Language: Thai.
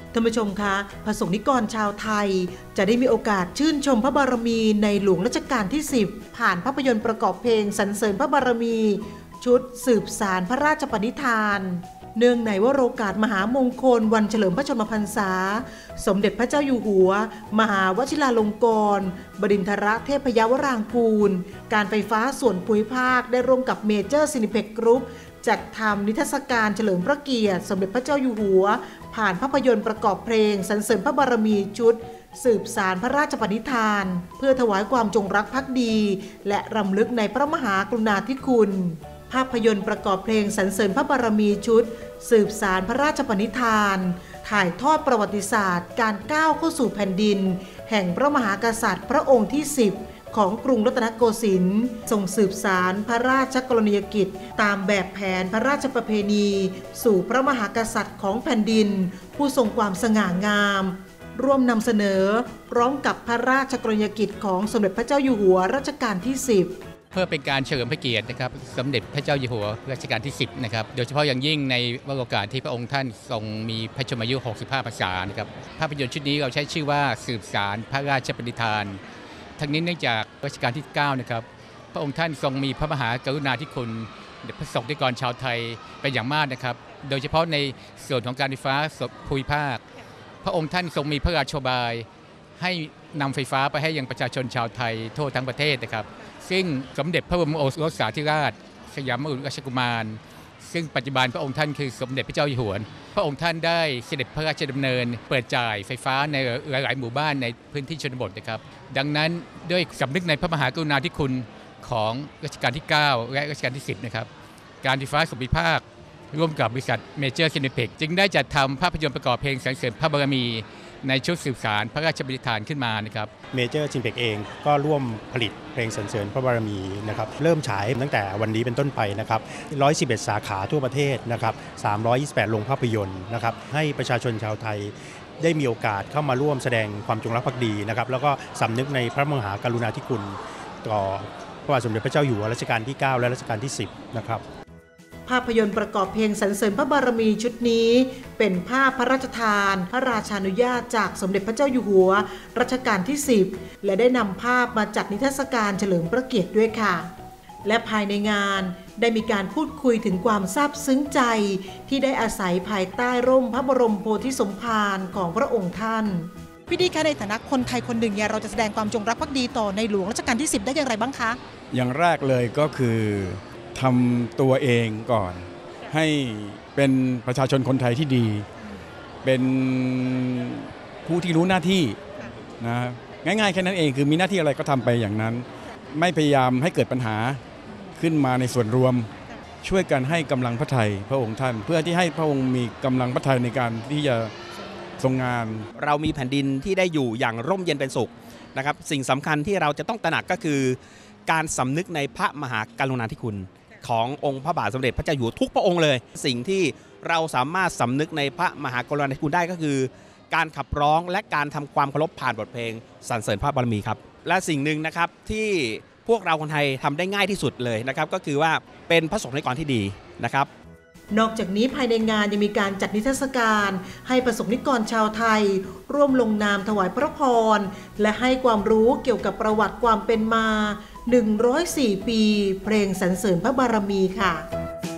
ท่านผู้ชมคะพระสงฆ์นิกรชาวไทยจะได้มีโอกาสชื่นชมพระบารมีในหลวงรัชกาลที่10ผ่านภาพยนตร์ประกอบเพลงสรรเสริญพระบารมีชุดสืบสารพระราชปณิธานเนื่องในวโรกาสมหามงคลวันเฉลิมพระชนมพรรษาสมเด็จพระเจ้าอยู่หัวมหาวชิราลงกรณ์บดินทรเทพยวรางกูลการไฟฟ้าส่วนภูมิภาคได้ร่วมกับเมเจอร์ซินิเพ็กกรุ๊ปจัดทำนิทรรศการเฉลิมพระเกียรติสมเด็จพระเจ้าอยู่หัวผ่านภาพยนตร์ประกอบเพลงสรรเสริญพระบารมีชุดสืบสารพระราชปณิธานเพื่อถวายความจงรักภักดีและรำลึกในพระมหากรุณาธิคุณภาพยนตร์ประกอบเพลงสรรเสริญพระบารมีชุดสืบสารพระราชปณิธานถ่ายทอดประวัติศาสตร์การก้าวเข้าสู่แผ่นดินแห่งพระมหากษัตริย์พระองค์ที่10ของกรุงรัตนโกสินทร์ส่งสืบสารพระราชกรณียกิจตามแบบแผนพระราชประเพณีสู่พระมหากษัตริย์ของแผ่นดินผู้ทรงความสง่างามร่วมนำเสนอพร้อมกับพระราชกรณียกิจของสมเด็จพระเจ้าอยู่หัวรัชกาลที่10 เพื่อเป็นการเฉลิมพระเกียรตินะครับสมเด็จพระเจ้าอยู่หัวรัชกาลที่10นะครับโดยเฉพาะอย่างยิ่งในวโรกาสที่พระองค์ท่านทรงมีพระชนมายุ65พรรษานะครับภาพยนตร์ชุดนี้เราใช้ชื่อว่าสืบสารพระราชปณิธานทั้งนี้เนื่องจากรัชกาลที่9นะครับพระองค์ท่านทรงมีพระมหากรุณาธิคุณพระสงฆ์นิกรชาวไทยเป็นอย่างมากนะครับโดยเฉพาะในส่วนของการไฟฟ้าส่วนภูมิภาคพระองค์ท่านทรงมีพระราชบายให้นำไฟฟ้าไปให้ยังประชาชนชาวไทยทั่วทั้งประเทศนะครับซึ่งสมเด็จพระบรมโอรสสาธิราชสยามกุฎราชกุมารซึ่งปัจจุบันพระองค์ท่านคือสมเด็จพระเจ้าอยู่หัวพระองค์ท่านได้เสด็จพระราชดำเนินเปิดจ่ายไฟฟ้าในหลายๆหมู่บ้านในพื้นที่ชนบทนะครับดังนั้นด้วยสำนึกในพระมหากรุณาธิคุณของรัชกาลที่9และรัชกาลที่10นะครับการไฟฟ้าส่วนภูมิภาคร่วมกับบริษัทเมเจอร์ซินิเพ็กจึงได้จัดทำภาพยนตร์ประกอบเพลงสรรเสริญพระบารมีในชุดสืบสารพระราชปณิธานขึ้นมานะครับเมเจอร์ซินิเพ็กเองก็ร่วมผลิตเพลงสรรเสริญพระบารมีนะครับเริ่มฉายตั้งแต่วันนี้เป็นต้นไปนะครับ111สาขาทั่วประเทศนะครับ328โรงภาพยนตร์นะครับให้ประชาชนชาวไทยได้มีโอกาสเข้ามาร่วมแสดงความจงรักภักดีนะครับแล้วก็สำนึกในพระมหากรุณาธิคุณต่อพระบาทสมเด็จพระเจ้าอยู่หัวรัชกาลที่9และรัชกาลที่10นะครับภาพยนตร์ประกอบเพลงสรรเสริญพระบารมีชุดนี้เป็นภาพพระราชทานพระราชานุญาตจากสมเด็จพระเจ้าอยู่หัวรัชกาลที่10และได้นำภาพมาจัดนิทรรศการเฉลิมพระเกียรติด้วยค่ะและภายในงานได้มีการพูดคุยถึงความซาบซึ้งใจที่ได้อาศัยภายใต้ร่มพระบรมโพธิสมภารของพระองค์ท่านพี่ดีคะในฐานะคนไทยคนหนึ่งเนี่ยเราจะแสดงความจงรักภักดีต่อในหลวงรัชกาลที่10ได้อย่างไรบ้างคะอย่างแรกเลยก็คือทำตัวเองก่อนให้เป็นประชาชนคนไทยที่ดีเป็นผู้ที่รู้หน้าที่นะง่ายๆแค่นั้นเองคือมีหน้าที่อะไรก็ทำไปอย่างนั้นไม่พยายามให้เกิดปัญหาขึ้นมาในส่วนรวมช่วยกันให้กำลังพระทัยพระองค์ท่านเพื่อที่ให้พระองค์มีกำลังพระทัยในการที่จะทรงงานเรามีแผ่นดินที่ได้อยู่อย่างร่มเย็นเป็นสุขนะครับสิ่งสำคัญที่เราจะต้องตระหนักก็คือการสำนึกในพระมหากรุณาธิคุณขององค์พระบาทสมเด็จพระเจ้าอยู่หัวทุกพระองค์เลยสิ่งที่เราสามารถสำนึกในพระมหากรุณาธิคุณได้ก็คือการขับร้องและการทำความเคารพผ่านบทเพลงสรรเสริญพระบารมีครับและสิ่งหนึ่งนะครับที่พวกเราคนไทยทำได้ง่ายที่สุดเลยนะครับก็คือว่าเป็นพระสงฆ์นิกรที่ดีนะครับนอกจากนี้ภายในงานยังมีการจัดนิทรรศการให้ประสงค์นิกรชาวไทยร่วมลงนามถวายพระพรและให้ความรู้เกี่ยวกับประวัติความเป็นมา104 ปีเพลงสรรเสริญพระบารมีค่ะ